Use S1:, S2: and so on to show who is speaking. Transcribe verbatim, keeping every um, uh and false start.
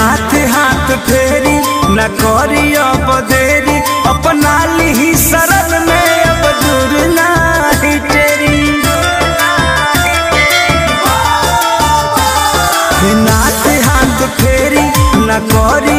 S1: नाथ हाथ फेरी न करी अब देरी, अपना ली शरण में अब दूर नहीं तेरी। नाथ हाथ फेरी न करी